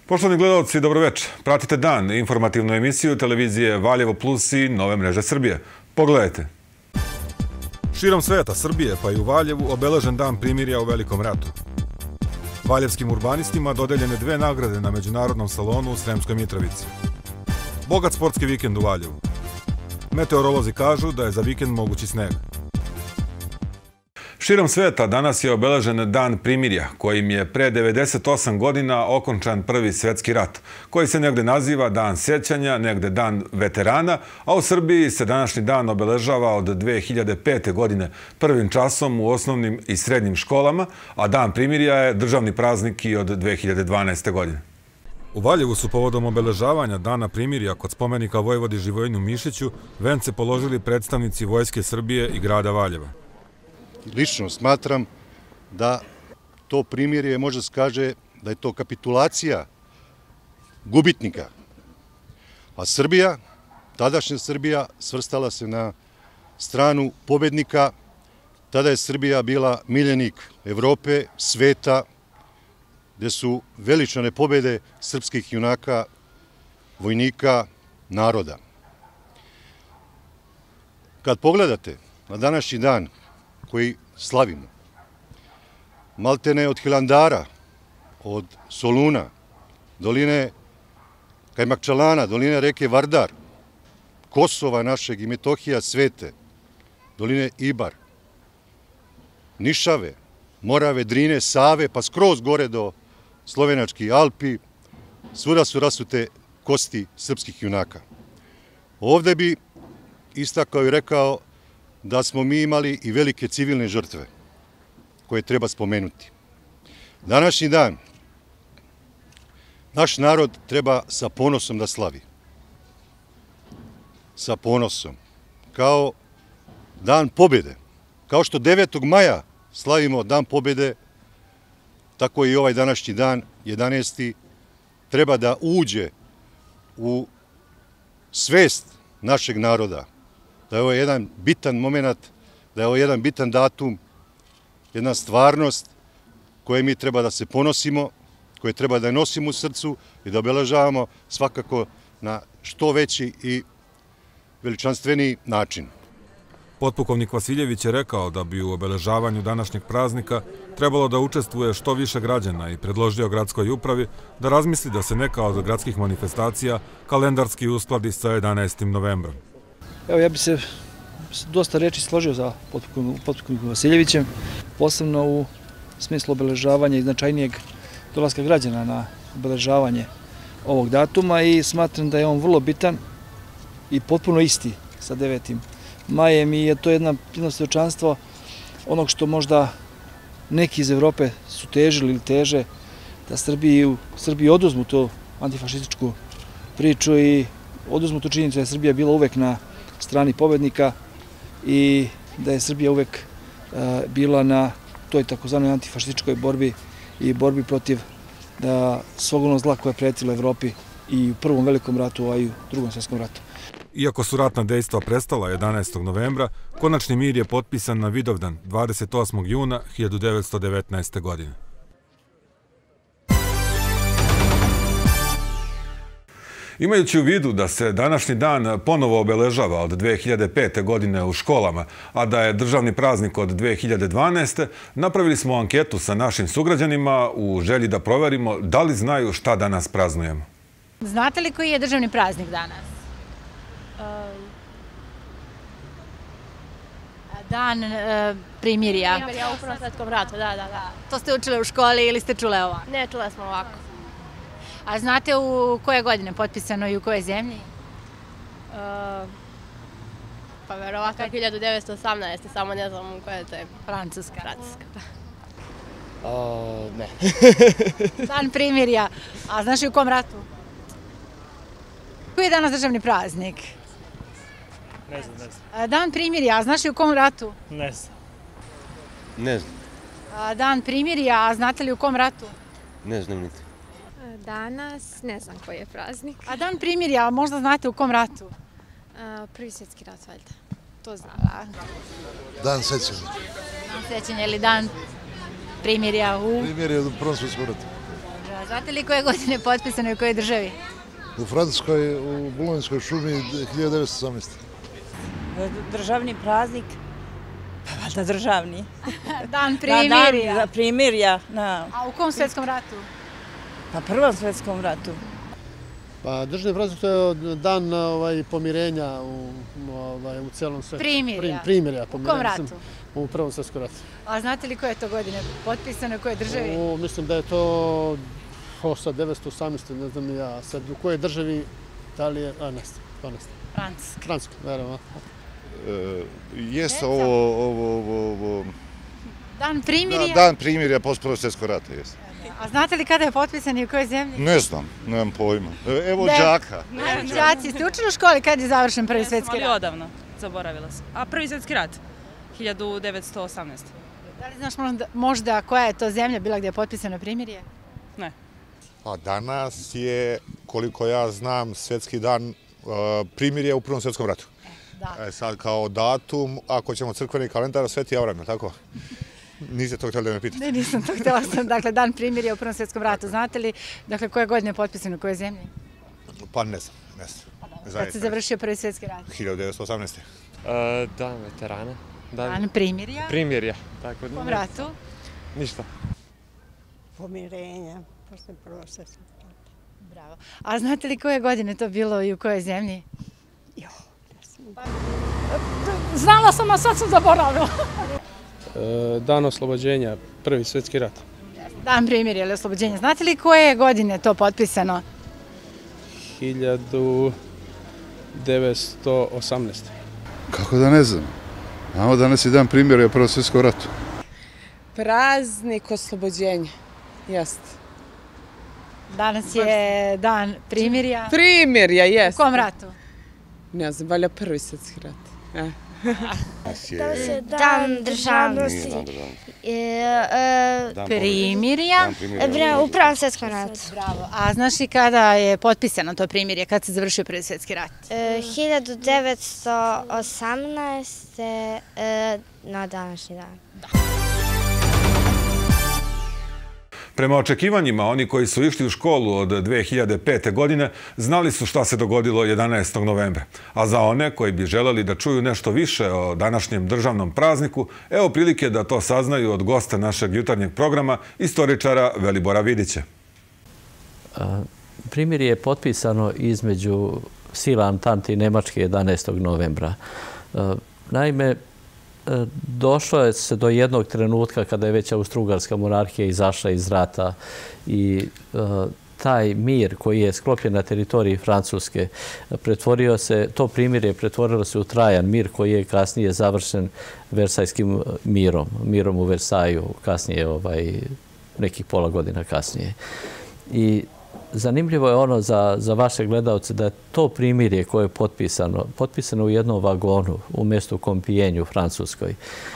Poštovani gledalci, dobroveče. Pratite Dan, informativnu emisiju televizije Valjevo Plus i Nove mreže Srbije. Pogledajte. Širom sveta Srbije, pa i u Valjevu, obeležen dan primirja u Velikom ratu. Valjevskim urbanistima dodeljene 2 nagrade na Međunarodnom salonu u Sremskoj Mitrovici. Bogat sportski vikend u Valjevu. Meteorolozi kažu da je za vikend mogući sneg. Širom sveta danas je obeležen dan primirja, kojim je pre 98 godina okončan Prvi svjetski rat, koji se negde naziva Dan sjećanja, negde Dan veterana, a u Srbiji se današnji dan obeležava od 2005. godine prvim časom u osnovnim i srednjim školama, a Dan primirja je državni praznik i od 2012. godine. U Valjevu su povodom obeležavanja Dana primirja kod spomenika Vojvodi Živojinu Mišiću vence položili predstavnici Vojske Srbije i grada Valjeva. Lično smatram da to primirje može se kaže da je to kapitulacija gubitnika. A Srbija, tadašnja Srbija, svrstala se na stranu pobednika. Tada je Srbija bila miljenik Evrope, sveta, gde su veličane pobede srpskih junaka, vojnika, naroda. Kad pogledate na današnji dan koji slavimo, maltene od Hilandara, od Soluna, doline Kajmakčalana, doline reke Vardar, Kosova našeg i Metohija svete, doline Ibar, Nišave, Morave, Drine, Save, pa skroz gore do Slovenačkih Alpi, svuda su rasute kosti srpskih junaka. Ovde bi istakao i rekao da smo mi imali i velike civilne žrtve koje treba spomenuti. Današnji dan naš narod treba sa ponosom da slavi. Sa ponosom. Kao Dan pobjede. Kao što 9. maja slavimo Dan pobjede, tako i ovaj današnji dan, 11. treba da uđe u svest našeg naroda. Da je ovo jedan bitan moment, da je ovo jedan bitan datum, jedna stvarnost koje mi treba da se ponosimo, koje treba da je nosimo u srcu i da obeležavamo svakako na što veći i veličanstveniji način. Potpukovnik Vasiljević je rekao da bi u obeležavanju današnjeg praznika trebalo da učestvuje što više građana i predložio gradskoj upravi da razmisli da se neka od gradskih manifestacija kalendarski uskladi sa 11. novembrom. Evo, ja bi se dosta reči složio za potpukovnikom Vasiljevićem, posebno u smislu obeležavanja i značajnijeg dolaska građana na obeležavanje ovog datuma i smatram da je on vrlo bitan i potpuno isti sa 9. majem i je to jedno svjedočanstvo onog što možda neki iz Evrope su težili ili teže da Srbiji oduzmu tu antifašističku priču i oduzmu tu činjenicu da je Srbija bila uvek na strani pobednika i da je Srbija uvek bila na toj takozvanoj antifašističkoj borbi i borbi protiv svog onog zla koje je pretilo Evropi i u Prvom velikom ratu, a i u Drugom svjetskom ratu. Iako su ratna dejstva prestala 11. novembra, konačni mir je potpisan na Vidovdan 28. juna 1919. godine. Imajući u vidu da se današnji dan ponovo obeležava od 2005. godine u školama, a da je državni praznik od 2012. napravili smo anketu sa našim sugrađanima u želji da proverimo da li znaju šta danas praznujemo. Znate li koji je državni praznik danas? Dan primirja. Primirja u Prvom svjetskom ratu, da. To ste učili u školi ili ste čule ovako? Ne, čule smo ovako. A znate u koje godine potpisano i u kojoj zemlji? Pa verovatno 1918. Samo ne znam u kojoj to je. Francuska. Ne. Dan primirja. A znaš i u kom ratu? Koji je danas državni praznik? Ne znam. Dan primirja, a znaš i u kom ratu? Ne znam. Ne znam. Dan primirja, a znate li u kom ratu? Ne znam niti. Danas ne znam koji je praznik. A dan primirja, možda znate u kom ratu? Prvi svjetski rat, valjda. To znam. Dan sjećanja. Dan sjećanja ili dan primirja u... Primirja u Prvom svjetskom ratu. znate li koje godine je potpisano i u kojoj državi? U Francuskoj, u Bulonjskoj šumi 1918. Državni praznik, da državni. Dan primirja. Dan primirja. A u kom svetskom ratu? Pa Prvom svetskom ratu. Pa državni praznik to je dan pomirenja u celom svetu. Primirja. Primirja. U kom ratu? U Prvom svetskom ratu. A znate li koje je to godine potpisano i u kojoj državi? Mislim da je to 1918. Ne znam ja sad u kojoj državi, da li je, ne znam. Francuska, naravno. Jeste ovo... Dan primirja? Dan primirja posle Prvog svjetskog rata, jeste. A znate li kada je potpisan i u kojoj zemlji? Ne znam, nemam pojma. Evo đaka. Đaci, ste učili u školi kad je završen Prvi svjetski rat? Ali odavno, zaboravila sam. A Prvi svjetski rat? 1918. Da li znaš možda koja je to zemlja bila gdje je potpisano primirje? Ne. Pa danas je, koliko ja znam, svjetski dan primirja u Prvom svjetskom ratu. Sad kao datum, ako ćemo crkveni kalendar, Sveti Avram, tako? Niste to htjeli da me pitate? Ne, nisam to htjela sam. Dakle, dan primirja u Prvom svjetskom ratu. Znate li koje godine je potpisano u kojoj zemlji? Pa ne znam. Kad se završio Prvi svjetski rat? 1918. Dan veterana. Dan primirja? Primirja. U kom ratu? Ništa. Pomirenja, posle Prvog svjetskog rata. Bravo. A znate li koje godine to bilo i u kojoj zemlji? Znala sam, a sad sam zaboravila. Dan oslobođenja, Prvi svjetski rat. Dan primirja ili oslobođenja. Znate li koje godine je to potpisano? 1918. Kako da ne znam? Znamo danas je dan primirja u Prvom svjetskom ratu. Praznik oslobođenja, jest. Danas je dan primirja. Primirja, jest. U kom ratu? Ne znam, valjda Prvi svjetski rat. Dan državnosti. Primirja. U Prvom svjetskom ratu. Bravo. A znaš li kada je potpisano to primirje, kad se završio Prvi svjetski rat? 1918. Na današnji dan. Prema očekivanjima, oni koji su išli u školu od 2005. godine znali su šta se dogodilo 11. novembra. A za one koji bi želeli da čuju nešto više o današnjem državnom prazniku, evo prilike da to saznaju od gosta našeg jutarnjeg programa, istoričara Velibora Vidića. Primirje je potpisano između sila Antante i Nemačke 11. novembra. Naime, došlo je se do jednog trenutka kada je već Austro-Ugarska monarhija izašla iz rata i taj mir koji je sklopljen na teritoriji Francuske to primirje pretvorilo se u trajan mir koji je kasnije završen Versajskim mirom u Versaju, kasnije nekih pola godina kasnije. I zanimljivo je ono za vaše gledalce da je to primirje koje je potpisano u jednom vagonu u mjestu Compiègne u Francuskoj.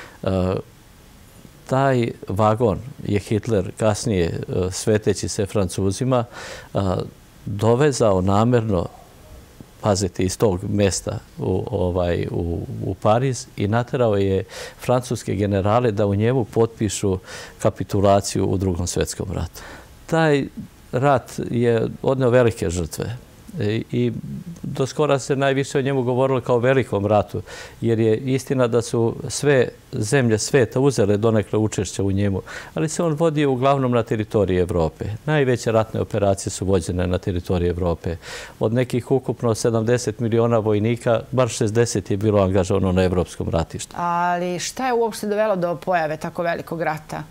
Taj vagon je Hitler kasnije, sveteći se Francuzima, dovezao namjerno, pazite, iz tog mjesta u Pariz i naterao je francuske generale da u njemu potpišu kapitulaciju u Drugom svjetskom ratu. Taj rat je odneo velike žrtve i do skora se najviše o njemu govorilo kao velikom ratu, jer je istina da su sve zemlje sveta uzele donekle učešće u njemu, ali se on vodio uglavnom na teritoriji Evrope. Najveće ratne operacije su vođene na teritoriji Evrope. Od nekih ukupno 70 miliona vojnika, bar 60 je bilo angažovano na evropskom ratištu. Ali šta je uopšte dovelo do pojave tako velikog rata?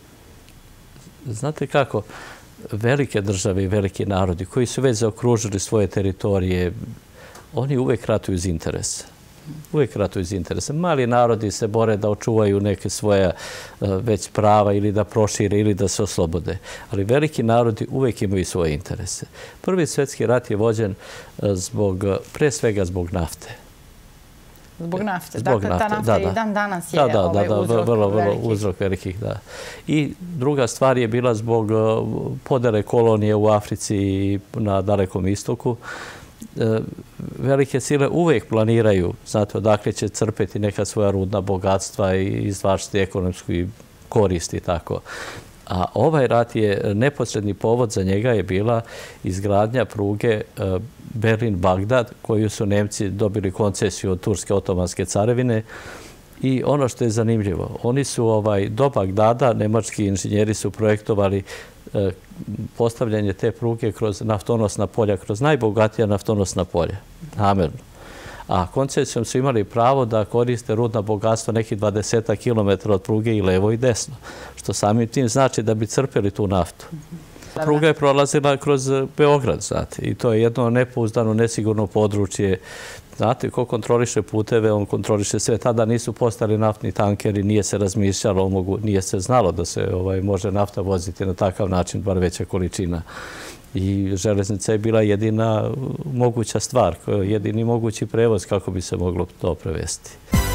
Znate kako? Velike države i veliki narodi koji su već zaokružili svoje teritorije, oni uvek ratuju iz interesa. Uvek ratuju iz interesa. Mali narodi se bore da očuvaju neke svoje već prava ili da prošire ili da se oslobode. Ali veliki narodi uvek imaju svoje interese. Prvi svjetski rat je vođen pre svega zbog nafte. Zbog nafte. Dakle, ta nafta i dan danas je uzrok velikih. I druga stvar je bila zbog podele kolonije u Africi i na Dalekom istoku. Velike sile uvijek planiraju, znate, odakle će crpeti neka svoja rudna bogatstva i izvlačiti ekonomsku korist i tako. A ovaj rat je, neposredni povod za njega je bila izgradnja pruge Berlin-Bagdad, koju su Nemci dobili koncesiju od Turske otomanske carevine. I ono što je zanimljivo, oni su do Bagdada, nemački inženjeri su projektovali postavljanje te pruge kroz naftonosna polja, kroz najbogatija naftonosna polja, namerno. A koncesijom su imali pravo da koriste rudna bogatstva nekih 20 km od pruge i levo i desno, što samim tim znači da bi crpeli tu naftu. Pruga je prolazila kroz Beograd, znate, i to je jedno nepouzdano, nesigurno područje. Znate, ko kontroliše puteve, on kontroliše sve. Tada nisu postali naftni tankeri, nije se razmišljalo, nije se znalo da se može nafta voziti na takav način, bar veća količina. I železnica je bila jedina moguća stvar, jedini mogući prevoz kako bi se moglo to prevesti.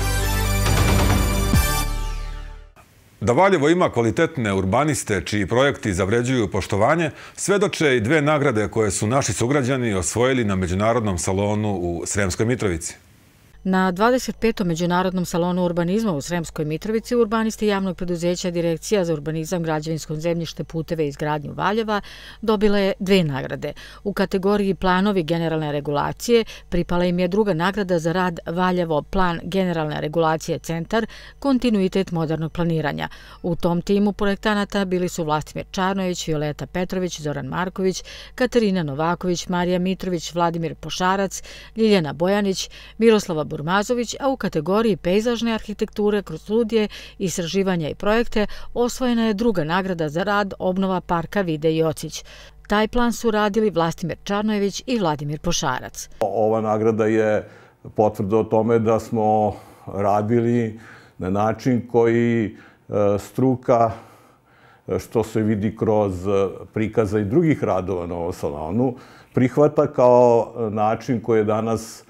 Da Valjevo ima kvalitetne urbaniste čiji projekti zavređuju poštovanje, svedoče i dve nagrade koje su naši sugrađani osvojili na Međunarodnom salonu u Sremskoj Mitrovici. Na 25. Međunarodnom salonu urbanizma u Sremskoj Mitrovici urbanisti javnog preduzeća Direkcija za urbanizam, građevinsko zemljište, puteve i izgradnju Valjeva dobila je dve nagrade. U kategoriji planovi generalne regulacije pripala im je druga nagrada za rad Valjevo plan generalne regulacije centar, kontinuitet modernog planiranja. U tom timu projektanata bili su Vlastimir Čarnojević, Violeta Petrović, Zoran Marković, Katarina Novaković, Marija Mitrović, Vladimir Pošarac, Ljiljana Bojanić, Miroslava Burmazović, a u kategoriji pejzažne arhitekture kroz studije, istraživanja i projekte osvojena je druga nagrada za rad obnova parka Vide Jocić. Taj plan su radili Vlastimir Čarnojević i Vladimir Pošarac. Ova nagrada je potvrda o tome da smo radili na način koji struka, što se vidi kroz prikaza i drugih radova na ovom salonu, prihvata kao način koji je danas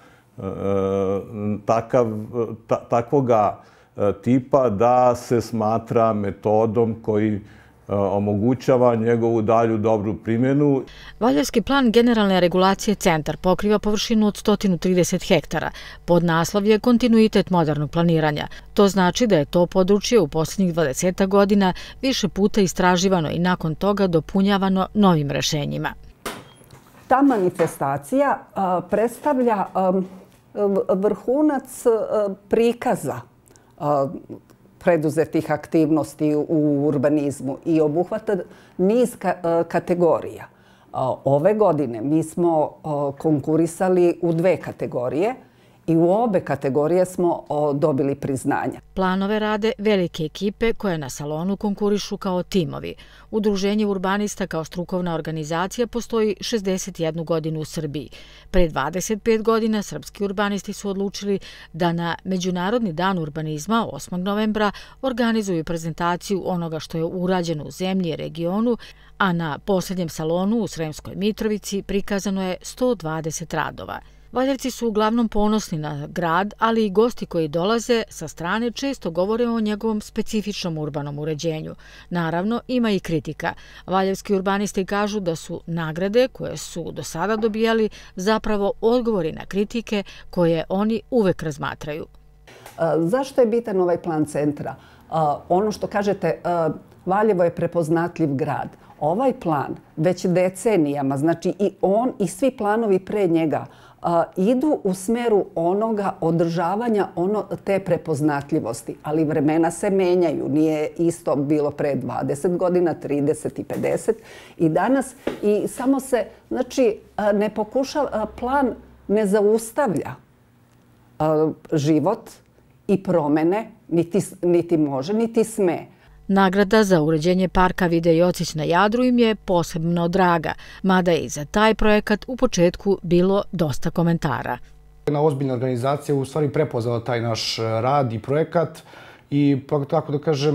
takvoga tipa da se smatra metodom koji omogućava njegovu dalju dobru primjenu. Valjevski plan generalne regulacije centar pokriva površinu od 130 hektara. Podnaslov je kontinuitet modernog planiranja. To znači da je to područje u posljednjih 20 godina više puta istraživano i nakon toga dopunjavano novim rešenjima. Ta manifestacija predstavlja vrhunac prikaza preduzetih aktivnosti u urbanizmu i obuhvata niz kategorija. Ove godine mi smo konkurisali u dve kategorije i u obe kategorije smo dobili priznanja. Planove rade velike ekipe koje na salonu konkurišu kao timovi. Udruženje urbanista kao strukovna organizacija postoji 61 godinu u Srbiji. Pre 25 godina srpski urbanisti su odlučili da na Međunarodni dan urbanizma 8. novembra organizuju prezentaciju onoga što je urađeno u zemlji i regionu, a na posljednjem salonu u Sremskoj Mitrovici prikazano je 120 radova. Valjevci su uglavnom ponosni na grad, ali i gosti koji dolaze sa strane često govore o njegovom specifičnom urbanom uređenju. Naravno, ima i kritika. Valjevski urbanisti kažu da su nagrade koje su do sada dobijali zapravo odgovori na kritike koje oni uvek razmatraju. Zašto je bitan ovaj plan centra? Ono što kažete, Valjevo je prepoznatljiv grad. Ovaj plan već decenijama, znači i on i svi planovi pre njega, idu u smeru onoga održavanja te prepoznatljivosti. Ali vremena se menjaju. Nije isto bilo pre 20 godina, 30 i 50. I danas i samo se, znači, ne pokušava, plan ne zaustavlja život i promene, niti može, niti sme. Nagrada za uređenje parka Vide Jocić na Jadru im je posebno draga, mada je i za taj projekat u početku bilo dosta komentara. Jedna ozbiljna organizacija u stvari prepoznala taj naš rad i projekat i tako da kažem,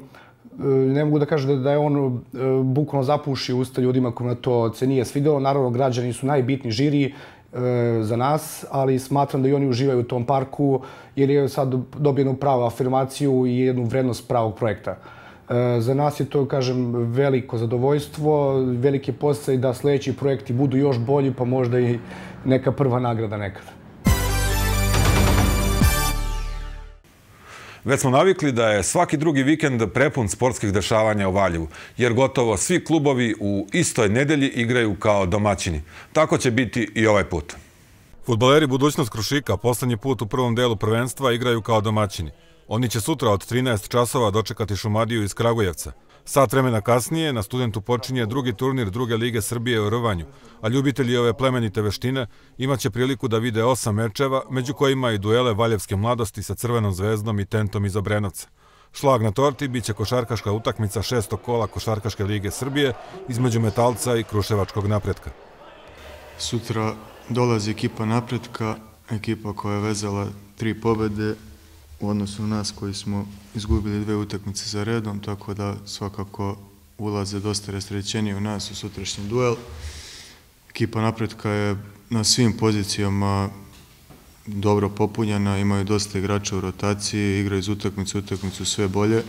ne mogu da kažem da je on bukvalno zapušio usta ljudima kojima to se nije svidjelo. Naravno, građani su najbitni žiri za nas, ali smatram da i oni uživaju u tom parku jer je sad dobijeno pravu afirmaciju i jednu vrednost pravog projekta. Za nas je to, kažem, veliko zadovoljstvo, velike podsticaj da sljedeći projekti budu još bolji, pa možda i neka prva nagrada nekada. Već smo navikli da je svaki drugi vikend prepun sportskih dešavanja u Valjevu, jer gotovo svi klubovi u istoj nedelji igraju kao domaćini. Tako će biti i ovaj put. Fudbaleri Budućnost Krušika poslednji put u prvom delu prvenstva igraju kao domaćini. Oni će sutra od 13 časova dočekati Šumadiju iz Kragujevca. Sat vremena kasnije na Studentu počinje drugi turnir druge lige Srbije u rvanju, a ljubitelji ove plemenite veštine imaće priliku da vide 8 mečeva, među kojima i duele Valjevske mladosti sa Crvenom zvezdom i Tentom iz Obrenovca. Šlag na torti biće košarkaška utakmica 6. kola Košarkaške lige Srbije između Metalca i Kruševačkog Napretka. Sutra dolazi ekipa Napretka, ekipa koja je vezala 3 pobede u odnosu na nas koji smo izgubili 2 utakmice za redom, tako da svakako ulaze dosta rasterećenije u nas u sutrašnji duel. Ekipa Napretka je na svim pozicijama dobro popunjena, imaju dosta igrača u rotaciji, igraju iz utakmicu sve bolje.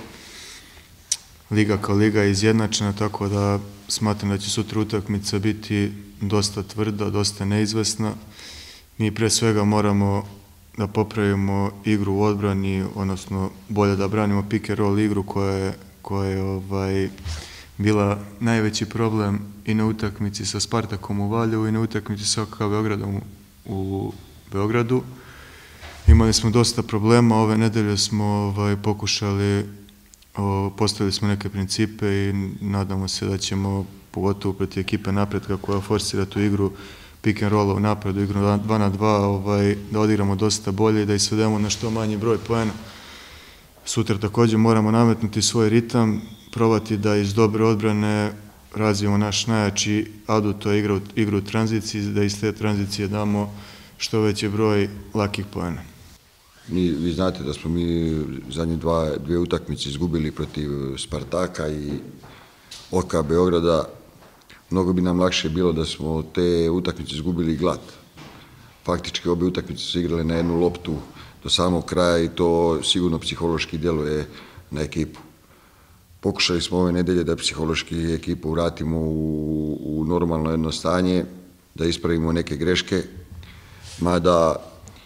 Liga kao liga je izjednačena, tako da smatram da će sutra utakmica biti dosta tvrda, dosta neizvesna. Mi pre svega moramo da popravimo igru u odbrani, odnosno bolje da branimo pick and roll igru koja je bila najveći problem i na utakmici sa Spartakom u Valjevu i na utakmici sa OKK Beogradom u Beogradu. Imali smo dosta problema, ove nedelje smo pokušali, postavili smo neke principe i nadamo se da ćemo, pogotovo protiv ekipe Napretka koja forsira tu igru pick and rolla u napadu, igru 2 na 2, da odigramo dosta bolje i da isvedemo na što manji broj poena. Sutra također moramo nametnuti svoj ritam, probati da iz dobre odbrane razvijemo naš najjači adut, to je igru u tranziciji, da iz te tranzicije damo što veći broj lakih poena. Vi znate da smo mi zadnje 2 utakmice izgubili protiv Spartaka i OKK Beograda. Mnogo bi nam lakše bilo da smo te utakmice izgubili glad. Faktički obe utakmice su igrale na jednu loptu do samog kraja i to sigurno psihološki djeluje na ekipu. Pokušali smo ove nedelje da psihološki ekipu vratimo u normalno jedno stanje, da ispravimo neke greške, mada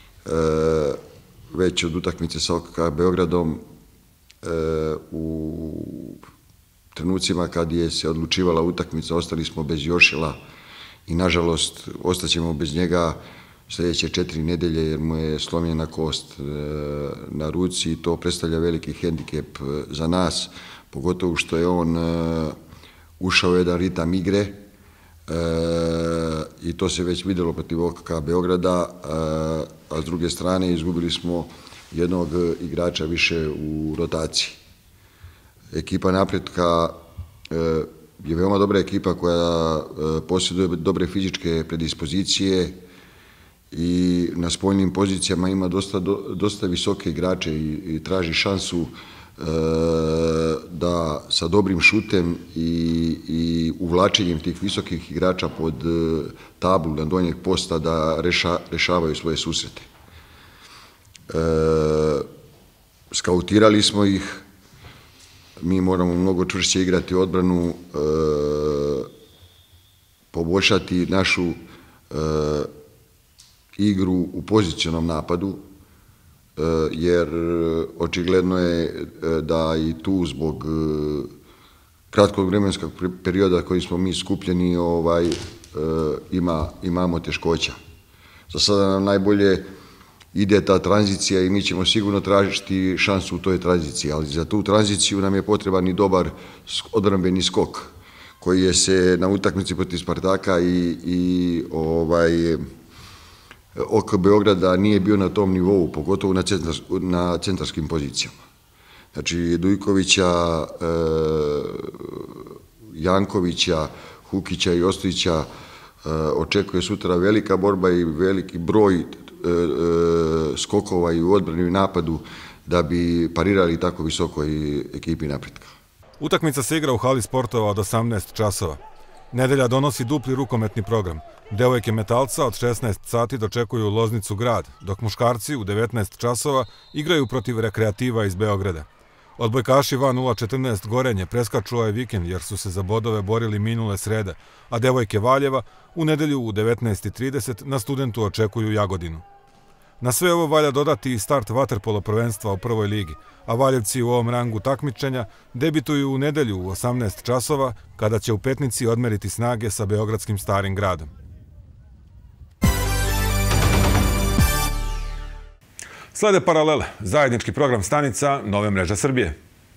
već od utakmice sa OKK Beogradom u trenucima kad je se odlučivala utakmica ostali smo bez Jošela i nažalost ostaćemo bez njega sljedeće 4 nedelje jer mu je slomljena kost na ruci i to predstavlja veliki hendikep za nas, pogotovo što je on ušao u jedan ritam igre i to se već vidjelo protiv OKK Beograda, a s druge strane izgubili smo jednog igrača više u rotaciji. Ekipa Napretka je veoma dobra ekipa koja posjeduje dobre fizičke predispozicije i na spoljnim pozicijama ima dosta visoke igrače i traži šansu da sa dobrim šutem i uvlačenjem tih visokih igrača pod tablu na donjeg posta da rešavaju svoje susrete. Skautirali smo ih, mi moramo mnogo čvršće igrati odbranu, poboljšati našu igru u pozicionom napadu, jer očigledno je da i tu zbog kratkog vremenskog perioda koji smo mi skupljeni imamo teškoća. Za sada nam najbolje ide ta tranzicija i mi ćemo sigurno tražiti šansu u toj tranziciji, ali za tu tranziciju nam je potreban i dobar odbrambeni skok koji je se na utakmici protiv Spartaka i OKK Beograda nije bio na tom nivou, pogotovo na centarskim pozicijama. Znači, Dujkovića, Jankovića, Hukića i Ostojića očekuje sutra velika borba i veliki broj skokova i u odbrani i napadu da bi parirali tako visokoj ekipi Napretka. Utakmica se igra u hali sportova od 18 časova. Nedelja donosi dupli rukometni program. Devojke Metalca od 16 sati dočekuju Loznicu grad, dok muškarci u 19 časova igraju protiv Rekreativa iz Beograda. Odbojkaši van 014 Gorenje preskaču ovaj vikend jer su se za bodove borili minule srede, a devojke Valjeva u nedelju u 19:30 na Studentu očekuju Jagodinu. Na sve ovo valja dodati i start vaterpolo prvenstva u prvoj ligi, a Valjevci u ovom rangu takmičenja debituju u nedelju u 18 časova, kada će u Petnici odmeriti snage sa beogradskim Starim gradom. Slede paralele, zajednički program stanica Nove mreže Srbije.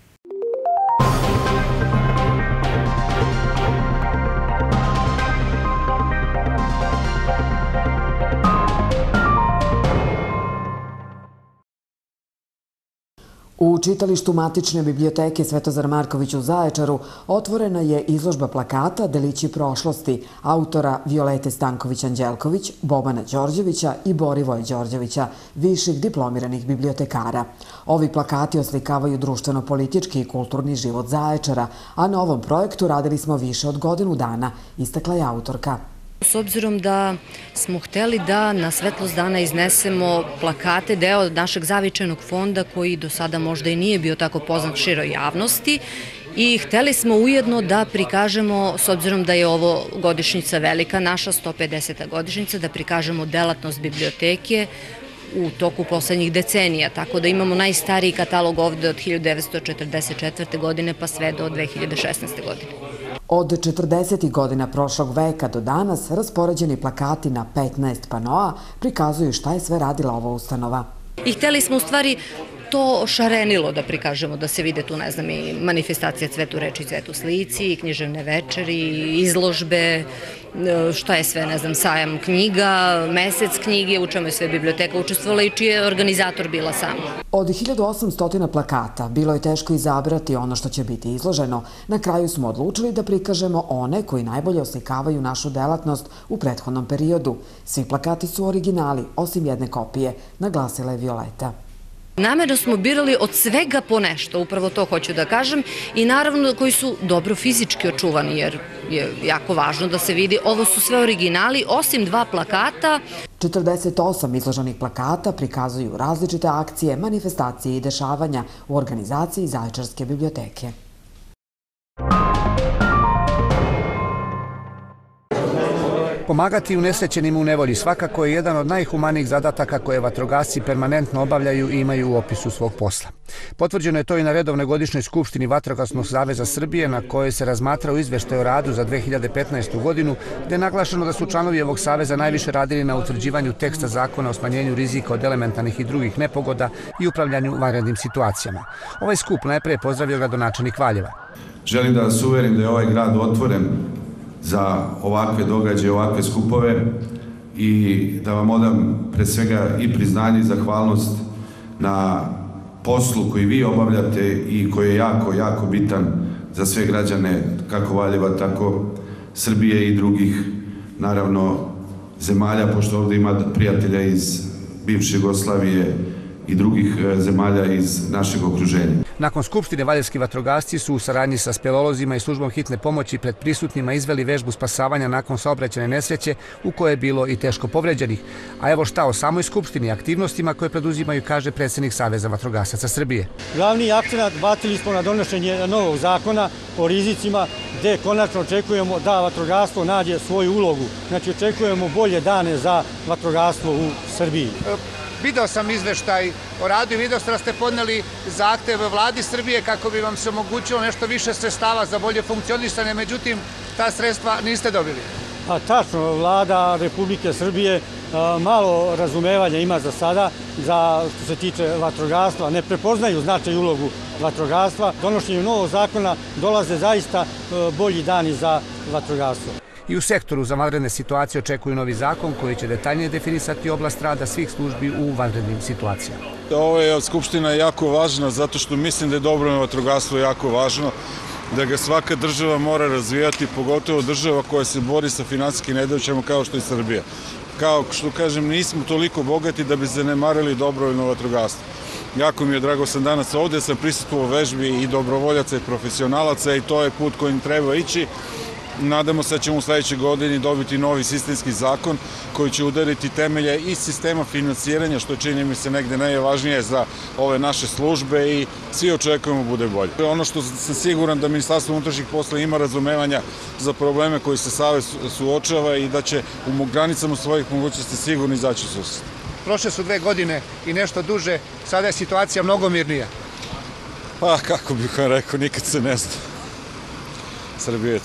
U čitalištu Matične biblioteke Svetozar Marković u Zaječaru otvorena je izložba plakata Delići prošlosti autora Violete Stanković-Anđelković, Bobana Đorđevića i Borivoja Đorđevića, viših diplomiranih bibliotekara. Ovi plakati oslikavaju društveno-politički i kulturni život Zaječara, a na ovom projektu radili smo više od godinu dana, istakla je autorka. S obzirom da smo hteli da na svetlost dana iznesemo plakate, deo našeg zavičajnog fonda koji do sada možda i nije bio tako poznat široj javnosti, i hteli smo ujedno da prikažemo, s obzirom da je ovo godišnjica velika, naša 150. godišnjica, da prikažemo delatnost biblioteke u toku poslednjih decenija, tako da imamo najstariji katalog ovde od 1944. godine pa sve do 2016. godine. Od 40. godina prošlog veka do danas raspoređeni plakati na 15 panoa prikazuju šta je sve radila ova ustanova. I hteli smo u stvari to šarenilo da prikažemo, da se vide tu, ne znam, i manifestacija Cvetu reči, Cvetu slici, književne večeri, izložbe, šta je sve, ne znam, sajam knjiga, mesec knjige, u čemu je sve biblioteka učestvovala i čiji je organizator bila sama. Od 1800 plakata bilo je teško izabrati ono što će biti izloženo. Na kraju smo odlučili da prikažemo one koji najbolje oslikavaju našu delatnost u prethodnom periodu. Svi plakati su originali, osim jedne kopije, naglasila je Violeta. Namerno smo birali od svega po nešto, upravo to hoću da kažem, i naravno koji su dobro fizički očuvani, jer je jako važno da se vidi. Ovo su sve originali, osim 2 plakata. 48 izloženih plakata prikazuju različite akcije, manifestacije i dešavanja u organizaciji Zaječarske biblioteke. Pomagati unesrećenima u nevolji svakako je jedan od najhumanijih zadataka koje vatrogasci permanentno obavljaju i imaju u opisu svog posla. Potvrđeno je to i na redovnoj godišnjoj skupštini Vatrogasnog saveza Srbije, na kojoj se razmatrao izveštaj o radu za 2015. godinu, gde je naglašeno da su članovi ovog saveza najviše radili na utvrđivanju teksta zakona o smanjenju rizika od elementarnih i drugih nepogoda i upravljanju vanrednim situacijama. Ovaj skup najpre pozdravio gradonačelnik Valjeva. Želim da vas uverim da je ovaj grad otvoren za ovakve događaje, ovakve skupove, i da vam odam pre svega i priznanje i zahvalnost na poslu koji vi obavljate i koji je jako, jako bitan za sve građane, kako Valjeva, tako Srbije i drugih, naravno, zemalja, pošto ovde ima prijatelja iz bivše Jugoslavije i drugih zemalja iz našeg okruženja. Nakon skupštine valjevski vatrogasci su u saradnji sa speleolozima i službom hitne pomoći pred prisutnima izveli vežbu spasavanja nakon saobraćajne nesreće u kojoj je bilo i teško povređenih. A evo šta o samoj skupštini i aktivnostima koje preduzimaju, kaže predsjednik Saveza vatrogasaca Srbije. Glavni akcenat bacili smo na donošenje novog zakona o rizicima, gde konačno očekujemo da vatrogastvo nađe svoju ulogu. Znači očekujemo bolje dane za vatrogastvo u Srbiji. Video sam izveštaj o radu i video sam da ste podneli zahtev vladi Srbije kako bi vam se omogućilo nešto više sredstava za bolje funkcionisanje, međutim, ta sredstva niste dobili. Tačno, vlada Republike Srbije malo razumevanja ima za sada, što se tiče vatrogastva, ne prepoznaju značaj i ulogu vatrogastva. Donošenjem novog zakona dolaze zaista bolji dani za vatrogastvo. I u sektoru za vanredne situacije očekuju novi zakon koji će detaljnije definisati oblast rada svih službi u vanrednim situacijama. Ova skupština je jako važna zato što mislim da je dobrovoljno vatrogastvo jako važno, da ga svaka država mora razvijati, pogotovo država koja se bori sa finansijskim nedaćama kao što je Srbija. Kao što kažem, nismo toliko bogati da bi zanemarili dobrovoljno vatrogastvo. Jako mi je drago sam danas ovde, sam prisustvovao vežbi i dobrovoljaca i profesionalaca i to je put kojim treba ići. Nadamo se da ćemo u sledećoj godini dobiti novi sistemski zakon koji će udariti temelje i sistema finansiranja, što čini mi se negde najvažnije za ove naše službe, i svi očekujemo bude bolje. Ono što sam siguran da Ministarstvo unutrašnjih poslova ima razumevanja za probleme koji se Savez suočava i da će u granicama svojih mogućnosti sigurno izaći u susret. prošle su 2 godine i nešto duže, sada je situacija mnogo mirnija. Pa, kako bih vam rekao, nikad se ne zna. Srbijec.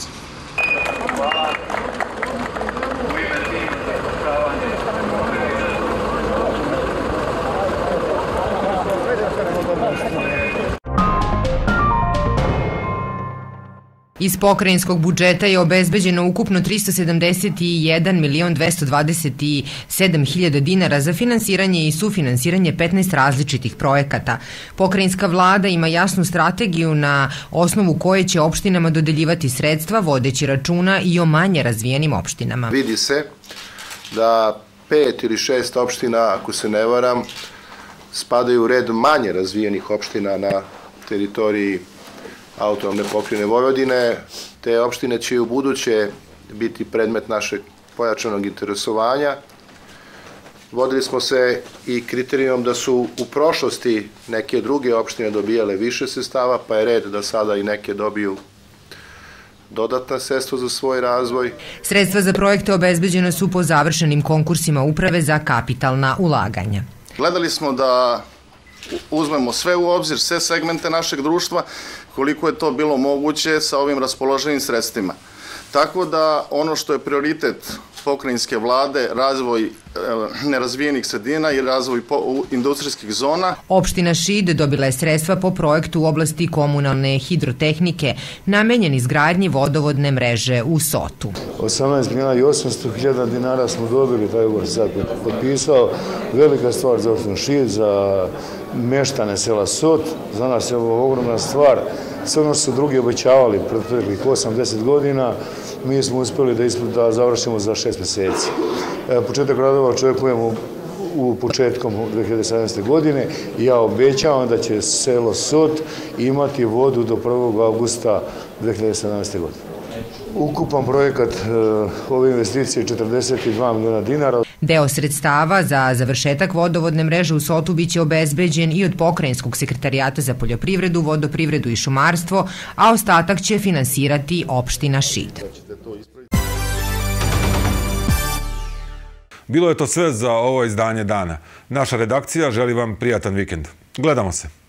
Iz pokrajinskog budžeta je obezbeđeno ukupno 371.227.000 dinara za finansiranje i sufinansiranje 15 različitih projekata. Pokrajinska vlada ima jasnu strategiju na osnovu koje će opštinama dodeljivati sredstva, vodeći računa i o manje razvijenim opštinama. Vidi se da 5 ili 6 opština, ako se ne varam, spadaju u red manje razvijenih opština na teritoriji Autonomne pokrajine Vojvodine. Te opštine će u buduće biti predmet našeg pojačanog interesovanja. Vodili smo se i kriterijom da su u prošlosti neke druge opštine dobijale više sredstava, pa je red da sada i neke dobiju dodatna sredstva za svoj razvoj. Sredstva za projekte obezbeđena su po završenim konkursima Uprave za kapitalna ulaganja. Gledali smo da uzmemo sve u obzir, sve segmente našeg društva, koliko je to bilo moguće sa ovim raspoloženim sredstvima. Tako da ono što je prioritet pokrajinske vlade, razvoj nerazvijenih sredina i razvoj industrijskih zona. Opština Šid dobila je sredstva po projektu u oblasti komunalne hidrotehnike, namenjen izgradnji vodovodne mreže u Sotu. 18.800.000 dinara smo dobili, taj ugovor se sad potpisao. Velika stvar za opštinu Šid, za meštane sela Sot. Za nas je ovo ogromna stvar. Sve ono što su drugi obećavali proteklih 8-10 godina, mi smo uspeli da završimo za 6 meseci. Početak radova očekujemo u početkom 2017. godine i ja obećavam da će selo Sot imati vodu do 1. augusta 2017. godine. Ukupan projekat ove investicije je 42 miliona dinara. Deo sredstava za završetak vodovodne mreže u Sotu biće obezbeđen i od Pokrajinskog sekretarijata za poljoprivredu, vodoprivredu i šumarstvo, a ostatak će finansirati opština Šid. Bilo je to sve za ovo izdanje dana. Naša redakcija želi vam prijatan vikend. Gledamo se.